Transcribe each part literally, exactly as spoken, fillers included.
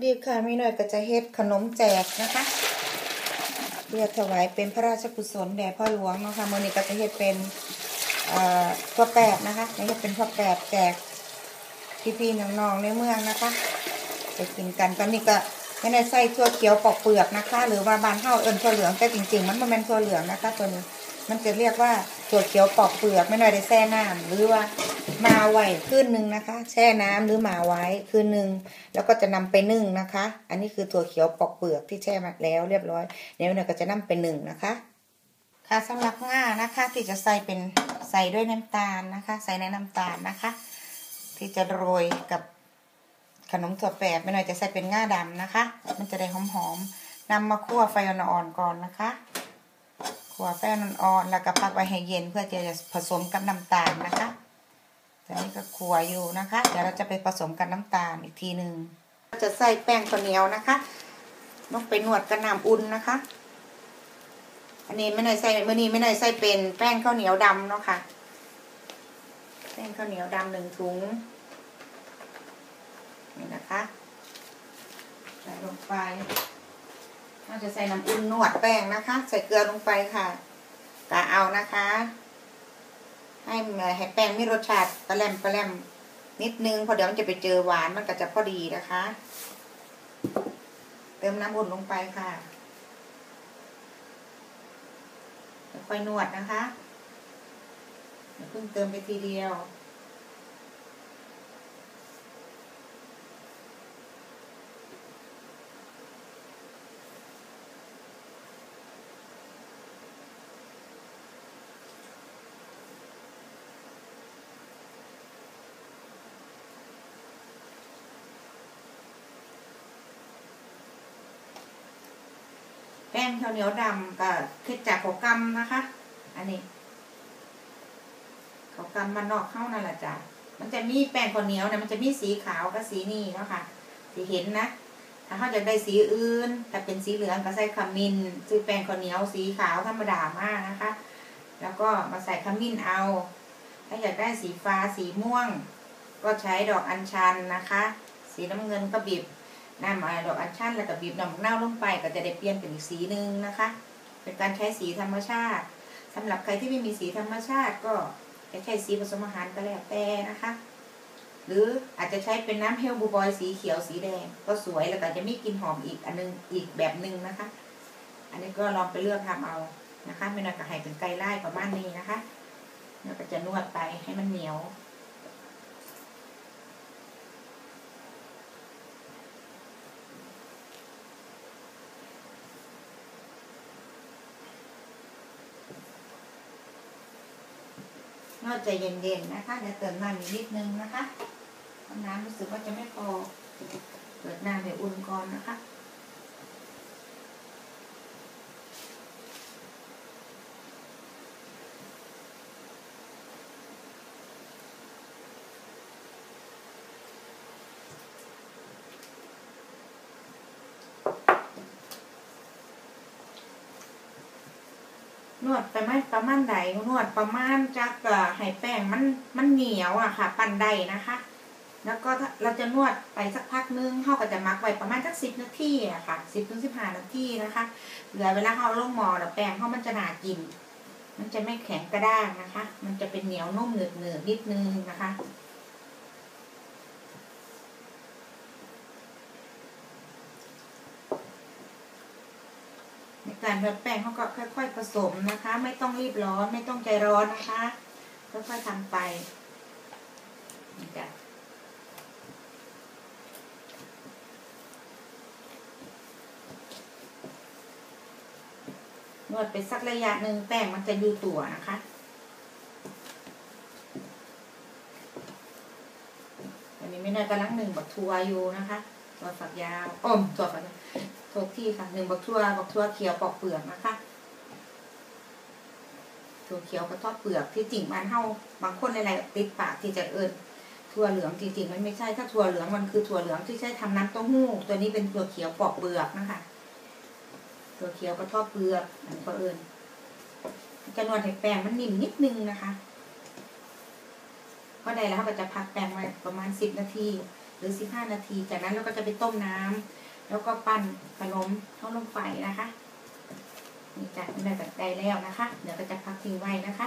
ดีค่ะมีหน่อยก็จะเฮ็ดขนมแจกนะคะเพื่อถวายเป็นพระราชกุศลแด่พ่อหลวงนะคะมื้อนี้ก็จะเฮ็ดเป็นถั่วแปบนะคะจะเฮ็ดเป็นถั่วแปบแจกพี่ๆน้องๆในเมืองนะคะไปกินกันตอนนี้ก็ไม่ได้ใส่ถั่วเขียวปอกเปลือกนะคะหรือว่าบ้านเฮาเอิ้นถั่วเหลืองแต่จริงๆมันบ่แม่นถั่วเหลืองนะคะตัวนี้มันจะเรียกว่าถั่วเขียวปอกเปลือกไม่น้อยได้แช่น้ำหรือว่ามาไว้คืนนึงนะคะแช่น้ำหรือมาไว้คืนนึงแล้วก็จะนำไปนึ่งนะคะอันนี้คือถั่วเขียวปอกเปลือกที่แช่มาแล้วเรียบร้อยเดี๋ยวเนี่ยก็จะนำไปนึ่งนะคะค่ะสำหรับง่านะคะที่จะใส่เป็นใส่ด้วยน้ำตาลนะคะใส่ในน้ำตาลนะคะที่จะโรยกับขนมถั่วแปบไม่น้อยจะใส่เป็นง่าดำนะคะมันจะได้หอมๆนำมาคั่วไฟอ่อนๆก่อนนะคะคั่วไฟอ่อนๆแล้วก็พักไว้ให้เย็นเพื่อจะผสมกับน้ำตาลนะคะตอนนี้ก็คั่วอยู่นะคะเดี๋ยวเราจะไปผสมกับน้ำตาลอีกทีหนึ่งจะใส่แป้งข้าวเหนียวนะคะลงไปนวดกับน้ำอุ่นนะคะอันนี้ไม่ได้ใส่เมื่อนี้ไม่ได้ใส่เป็นแป้งข้าวเหนียวดำเนาะค่ะแป้งข้าวเหนียวดำหนึ่งถุงนี่นะคะใส่ลงไปเราจะใส่น้ำอุ่นนวดแป้งนะคะใส่เกลือลงไปค่ะกะเอานะคะให้ให้แป้งมีรสชาติปลาแหลมปลาแหลมนิดนึงเพราะเดี๋ยวมันจะไปเจอหวานมันก็จะพอดีนะคะเติมน้ำอุ่นลงไปค่ะค่อยนวดนะคะอย่าเพิ่งเติมไปทีเดียวแป้งข้าวเหนียวดำกับเค็ดจากข้าวกำนะคะอันนี้ข้าวกำมันนอกเข้านั่นแหละจ้ะมันจะมีแป้งข้าวเหนียวเนี่ยมันจะมีสีขาวกับสีนี่เนาะค่ะสีเห็นนะถ้าเขาจะได้สีอื่นถ้าเป็นสีเหลืองก็ใส่ขมิ้นซื้อแป้งข้าวเหนียวสีขาวธรรมดามากนะคะแล้วก็มาใส่ขมิ้นเอาถ้าอยากได้สีฟ้าสีม่วงก็ใช้ดอกอัญชันนะคะสีน้ำเงินก็บีบน้ำดอกอัญชันแล้วก็บีบน้ำเน่าลงไปก็จะได้เปลี่ยนเป็นอีกสีหนึ่งนะคะเป็นการใช้สีธรรมชาติสำหรับใครที่ไม่มีสีธรรมชาติก็จะใช้สีผสมอาหารก็แล้วแต่นะคะหรืออาจจะใช้เป็นน้ำเฮลบูบอยสีเขียวสีแดงก็สวยแล้วก็จะมีกลิ่นหอมอีกอันนึงอีกแบบหนึ่งนะคะอันนี้ก็ลองไปเลือกทำเอานะคะไม่น่าจะให้เป็นไก่ไล่ประมาณนี้นะคะแล้วก็จะนวดไปให้มันเหนียวนวดใจเย็นๆนะคะเดี๋ยวเติมน้ำอีกนิดนึงนะคะน้ำรู้สึกว่าจะไม่พอเปิดน้ำให้อุ่นก่อนนะคะนวดไปไม่ประมาณใดนวดประมาณจากให้แป้งมันมันเหนียวอะค่ะปั่นใดนะคะแล้วก็เราจะนวดไปสักพักนึงเขาก็จะมักไว้ประมาณสักสิบนาทีอะค่ะสิบถึงสิบห้านาทีนะคะเหลือเวลาเขาลงหม้อแล้วแป้งเขามันจะหนากินมันจะไม่แข็งกระด้างนะคะมันจะเป็นเหนียวนุ่มหนืดหนืดนิดนึงนะคะในการนวดแป้งเขาก็ค่อยๆผสมนะคะไม่ต้องรีบร้อนไม่ต้องใจร้อนนะคะค่อยๆทำไปนี่จ้ะนวดไปสักระยะหนึ่งแป้งมันจะอยู่ตัวนะคะอันนี้ไม่น่ากำลังหนึ่งบักทัวอยู่นะคะตัวฝักยาวอ้อมตัวฝักโทษที่ค่ะหนึ่งบักทัวบักทัวเขียวปอกเปลือกนะคะถั่วเขียวกับทอดเปลือกที่จริงบ้านเฮาบางคนอะไรติดปากที่จะเอิญถั่วเหลืองจริงๆมันไม่ใช่ถ้าถั่วเหลืองมันคือถั่วเหลืองที่ใช้ทำน้ำเต้าหู้ตัวนี้เป็นถั่วเขียวปอกเปลือกนะคะถั่วเขียวกับทอดเปลือกอันก็เอิญจะนวดให้แป้งมันนิ่มนิดนึงนะคะพอได้แล้วเราก็จะพักแป้งไว้ประมาณสิบนาทีรือสิบห้านาทีจากนั้นเราก็จะไปต้มน้ำแล้วก็ปั้นขนมเข้าลงไปนะคะนี่จากนี้แบบได้แล้วนะคะเดี๋ยวก็จะพักทิ้งไว้นะคะ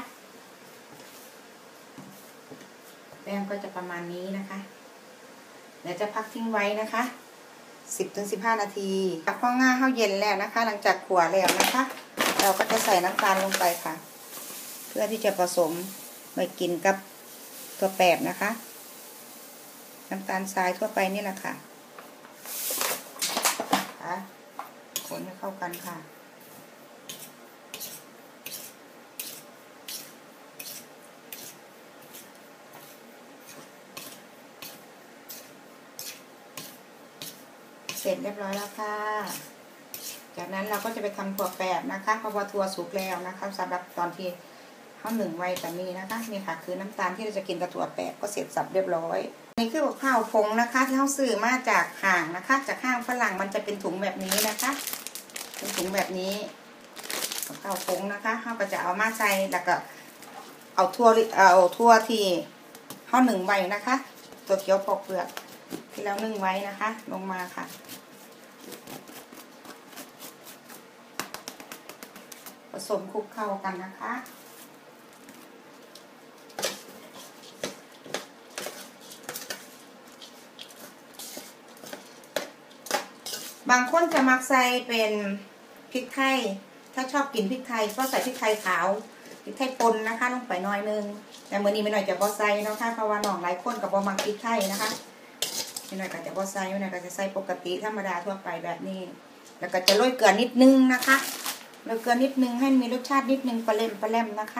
แป้งก็จะประมาณนี้นะคะเดี๋ยวจะพักทิ้งไว้นะคะสิบถึงสิบห้านาทีข้าวง่าข้าวเย็นแล้วนะคะหลังจากขั่วแล้วนะคะเราก็จะใส่น้ำตาลลงไปค่ะเพื่อที่จะผสมไปกินกับตัวแปบนะคะน้ำตาลทรายทั่วไปนี่แหละค่ะคนให้เข้ากันค่ะเสร็จเรียบร้อยแล้วค่ะจากนั้นเราก็จะไปทำถั่วแปบนะคะเพราะว่าถั่วสุกแล้วนะคะสำหรับตอนที่ข้าวหนึ่งไว้แต่นี้นะคะนี่ค่ะคือน้ำตาลที่เราจะกินกับถั่วแปบก็เสร็จสับเรียบร้อยนี่คือข้าวผงนะคะที่เขาซื้อมาจากห้างนะคะจากห้างฝรั่งมันจะเป็นถุงแบบนี้นะคะเป็นถุงแบบนี้ข้าวผงนะคะเขาก็จะเอามาใส่แล้วก็เอาทั่วเอาทั่วที่ข้าวหนึ่งไว้นะคะตัวเขียวปอกเปลือกที่เรานึ่งไว้นะคะลงมาค่ะผสมคลุกเข้ากันนะคะบางคนจะมักใส่เป็นพริกไทยถ้าชอบกินพริกไทยก็ใส่พริกไทยขาวพริกไทยป่นนะคะลงไปหน่อยนึงแต่มื้อนี้ไม่หน่อยจะบ่ใส่นะคะเพราะว่าน้องหลายคนกับบ่มักพริกไทยนะคะไม่หน่อยก็จะบ่ใส่ไม่หน่อยก็จะใส่ปกติธรรมดาทั่วไปแบบนี้แล้วก็จะโรยเกลือนิดนึงนะคะโรยเกลือนิดนึงให้มีรสชาตินิดนึงปลาเล่มปลาเล่มนะคะ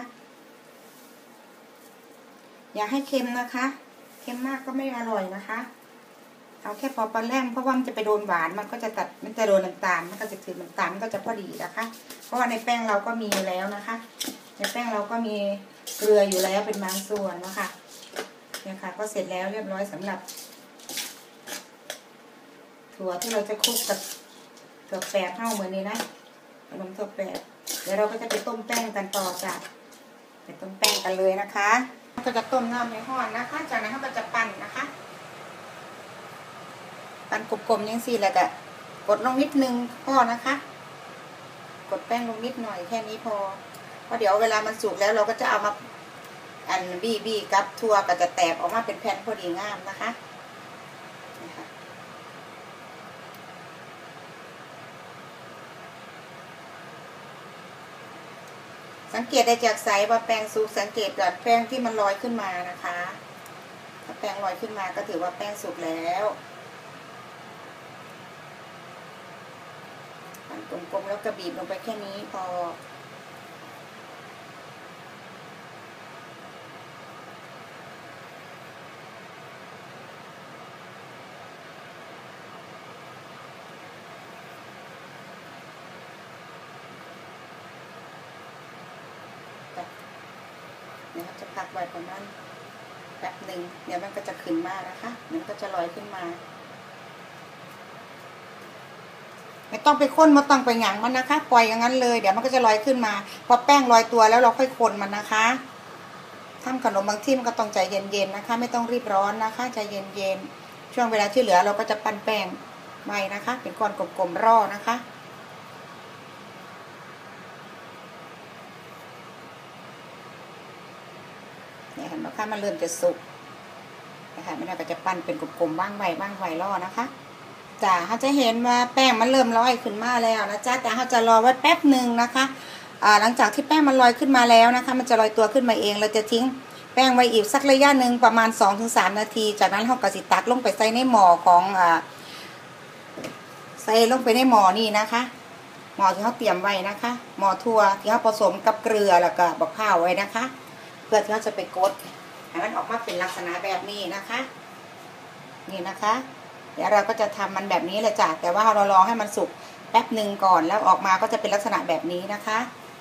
อย่าให้เค็มนะคะเค็มมากก็ไม่อร่อยนะคะเอาแค่พอปลาแล่มเพราะว่ามันจะไปโดนหวานมันก็จะตัดมันจะโดนน้ำตาลมันก็จะถือน้ำตาลมันก็จะพอดีนะคะเพราะว่าในแป้งเราก็มีอยู่แล้วนะคะในแป้งเราก็มีเกลืออยู่แล้วเป็นบางส่วนนะคะเนี่ยค่ะก็เสร็จแล้วเรียบร้อยสำหรับถั่วที่เราจะคลุกกับถั่วแปบเท่าเหมือนนี้นะขนมถั่วแปบเดี๋ยวเราก็จะไปต้มแป้งกันต่อจ้ะไปต้มแป้งกันเลยนะคะก็จะต้มน้ำให้ร้อนนะคะจากนั้นเราก็จะปั่นนะคะปั่นกลมๆยังสี่แล้วก็กดลงนิดนึงพอนะคะกดแป้งลงนิดหน่อยแค่นี้พอเพราะเดี๋ยวเวลามันสุกแล้วเราก็จะเอามาอันบี้บี้กับถั่วก็จะแตกออกมาเป็นแผ่นพอดีงามนะคะสังเกตได้จากไซส์ว่าแป้งสุกสังเกตจากแป้งที่มันลอยขึ้นมานะคะถ้าแป้งลอยขึ้นมาก็ถือว่าแป้งสุกแล้วปั่นกลมๆแล้วก็บีบลงไปแค่นี้พอเดี๋ยวจะพักไว้ประมาณแป๊บหนึ่งเดี๋ยวมันก็จะขึ้นมานะคะมันก็จะลอยขึ้นมาไม่ต้องไปค้นมาต้องไปหยั่งมันนะคะปล่อยอย่างนั้นเลยเดี๋ยวมันก็จะลอยขึ้นมาพอแป้งลอยตัวแล้วเราค่อยคนมันนะคะทำขนมบางที่มันก็ต้องใจเย็นๆนะคะไม่ต้องรีบร้อนนะคะใจเย็นๆช่วงเวลาที่เหลือเราก็จะปั้นแป้งใหม่นะคะเป็นก้อนกลมๆร่อนะคะเนี่ยเห็นไหมคะมันเริ่มจะสุกนะคะไม่ได้ก็จะปั้นเป็นกลมๆบ้างไวบ้างไวร่อนะคะจ้าเขาจะเห็นว่าแป้งมันเริ่มลอยขึ้นมาแล้วนะจ๊ะแต่เขาจะรอไว้แป๊บหนึ่งนะคะอ่าหลังจากที่แป้งมันลอยขึ้นมาแล้วนะคะมันจะลอยตัวขึ้นมาเองเราจะทิ้งแป้งไว้อีกสักระยะหนึ่งประมาณ สองถึงสาม นาทีจากนั้นเขาก็สิตักลงไปใส่ในหม้อของอ่าใส่ลงไปในหม้อนี่นะคะหม้อที่เขาเตรียมไว้นะคะหม้อทั่วที่เขาผสมกับเกลือแล้วก็บักพร้าวไว้นะคะเพื่อที่เขาจะไปกดให้มันออกมาเป็นลักษณะแบบนี้นะคะนี่นะคะเดี๋ยวเราก็จะทำมันแบบนี้เลยจ้ะแต่ว่าเรารอให้มันสุกแป๊บหนึ่งก่อนแล้วออกมาก็จะเป็นลักษณะแบบนี้นะคะ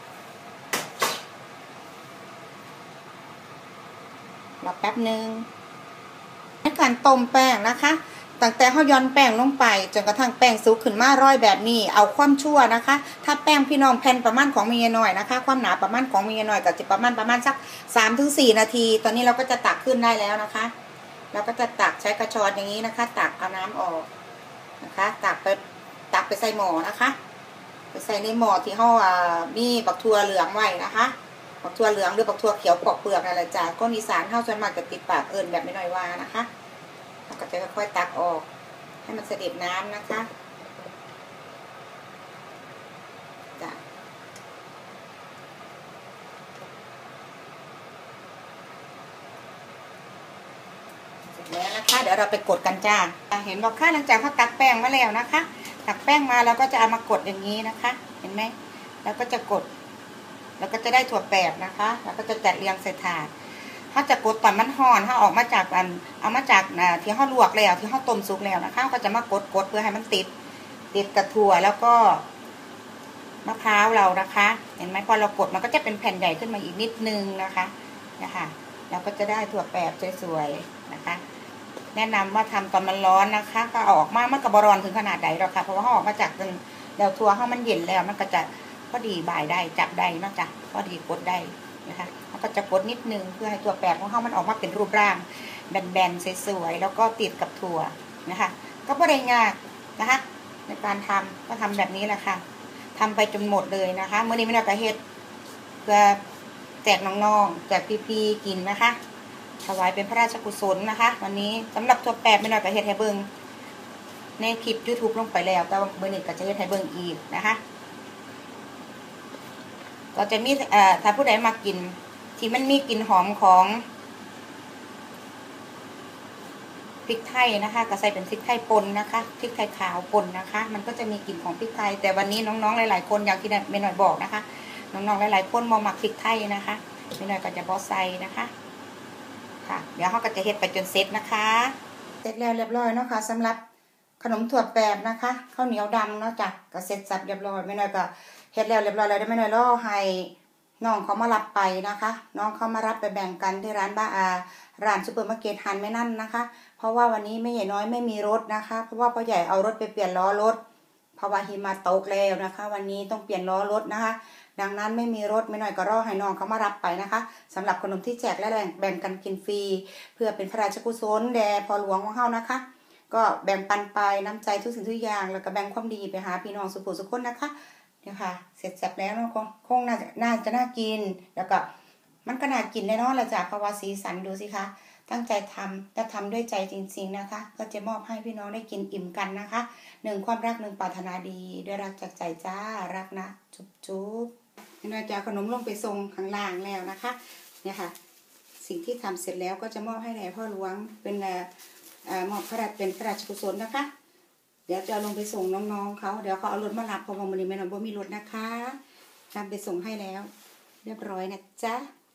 รอแป๊บหนึ่งในการต้มแป้งนะคะตั้งแต่เขาย้อนแป้งลงไปจนกระทั่งแป้งสุกขึ้นมาร้อยแบบนี้เอาความชั่วนะคะถ้าแป้งพี่น้องแผ่นประมาณของมีหน่อยนะคะความหนาประมาณของมีหน่อยก็จะประมาณประมาณสัก สามถึงสี่ นาทีตอนนี้เราก็จะตักขึ้นได้แล้วนะคะเราก็จะตักใช้กระชอนอย่างนี้นะคะตักเอาน้ำออกนะคะตักไปตักไปใส่หม้อนะคะไปใส่ในหม้อที่ห่อมีบักทั่วเหลืองไว้นะคะบักทั่วเหลืองหรือบักทั่วเขียวปอกเปลือกอะไรจ้าก้นอีสานข้าวส่วนมากจะติดปากเอิญแบบไม่น้อยว่านะคะเราก็จะค่อยๆตักออกให้มันเสด็จน้ำนะคะจ้ะแล้วนะคะเดี๋ยวเราไปกดกันจ้าเห็นบอกค่ะหลังจากเขาตักแป้งมาแล้วนะคะตักแป้งมาแล้วก็จะเอามากดอย่างนี้นะคะเห็นไหมแล้วก็จะกดแล้วก็จะได้ถั่วแปบนะคะแล้วก็จะจัดเรียงใส่ถาดถ้าจะกดตอนมันห่อนถ้าออกมาจากอันเอามาจากที่ห่อลวกแล้วที่ห่อต้มสุกแล้วนะคะก็จะมากดกดเพื่อให้มันติดติดกับถั่วแล้วก็มะพร้าวเรานะคะเห็นไหมพอเรากดมันก็จะเป็นแผ่นใหญ่ขึ้นมาอีกนิดนึงนะคะนะคะเราก็จะได้ถั่วแปบสวยๆนะคะแนะนำว่าทำตอนมันร้อนนะคะก็ออกมามันกับบร้อนถึงขนาดใดหรอกค่ะเพราะว่าห่อมาจากเดี๋ยวถั่วห่อมันเย็นแล้วมันก็จะพอดีบ่ายได้จับได้นอกจากพอดีกดได้นะคะแล้วก็จะกดนิดนึงเพื่อให้ถั่วแปบของห่อมันออกมาเป็นรูปร่างแบนๆสวยๆแล้วก็ติดกับถั่วนะคะก็ไม่ได้ยากนะคะในการทำก็ทำแบบนี้แหละค่ะทำไปจนหมดเลยนะคะเมื่อนี้ไม่ได้กระเฮ็ดเพื่อแจกน้องๆแจกพี่ๆกินนะคะถวายเป็นพระราชกุศลนะคะวันนี้สำหรับถั่วแปบไม่ได้กระเฮ็ดให้เบิ้งในคลิป ยูทูบ ลงไปแล้วแต่เมื่อนี้ก็จะเฮ็ดให้เบิ้งอีกนะคะก็จะมีเอ่อถ้าผู้ใดมากินที่มันมีกลิ่นหอมของพริกไทยนะคะก็ใส่เป็นพริกไทยป่นนะคะพริกไทยขาวป่นนะคะมันก็จะมีกลิ่นของพริกไทยแต่วันนี้น้องๆหลายๆคนอย่างที่แม่หน่อยบอกนะคะน้องๆหลายๆคนมองหมักพริกไทยนะคะแม่หน่อยก็จะบอใส่นะคะค่ะเดี๋ยวเขาก็จะเฮ็ดไปจนเสร็จนะคะเสร็จแล้วเรียบร้อยเนาะค่ะสำหรับขนมถั่วแปบนะคะข้าวเหนียวดำเนาะจ้ะก็เสร็จสับเรียบร้อยแม่หน่อยก็เฮ็ดแล้วเรียบร้อยแล้วได้แม่หน่อยรอให้น้องเขามารับไปนะคะน้องเขามารับไปแบ่งกันที่ร้านบ้าอาร้านซุปเปอร์มาร์เก็ตฮันไม่นั่นนะคะเพราะว่าวันนี้แม่ใหญ่น้อยไม่มีรถนะคะเพราะว่าพ่อใหญ่เอารถไปเปลี่ยนล้อรถเพราะว่าหิมะตกแล้วนะคะวันนี้ต้องเปลี่ยนล้อรถนะคะดังนั้นไม่มีรถไม่หน่อยก็รอให้น้องเขามารับไปนะคะสำหรับขนมที่แจกและแบ่งแบ่งกันกินฟรีเพื่อเป็นพระราชกุศลแด่พ่อหลวงของเฮานะคะก็แบ่งปันไปน้ำใจทุกสิ่งทุกอย่างแล้วก็แบ่งความดีไปหาพี่น้องสุขุสุขคนนะคะเนี่ยค่ะเสร็จสับแล้วคงคงน่าจะน่าจะน่ากินแล้วก็มันก็น่ากินแน่นอนละจ้ะเพราะว่าสีสันดูสิคะตั้งใจทำแต่ทำด้วยใจจริงๆนะคะก็จะมอบให้พี่น้องได้กินอิ่มกันนะคะหนึ่งความรักหนึ่งปรารถนาดีด้วยรักจากใจจ้ารักนะจุ๊บจุ๊บนี่เราจะขนมลงไปทรงข้างล่างแล้วนะคะเนี่ยค่ะสิ่งที่ทำเสร็จแล้วก็จะมอบให้แด่พ่อหลวงเป็นมอบพระราชเป็นพระราชกุศลนะคะเดี๋ยวจะลงไปส่งน้องๆเขาเดี๋ยวเขาเอารถมารับเพราะว่าวันนี้แม่น้องบ่มีรถนะคะนำไปส่งให้แล้วเรียบร้อยนะจ๊ะ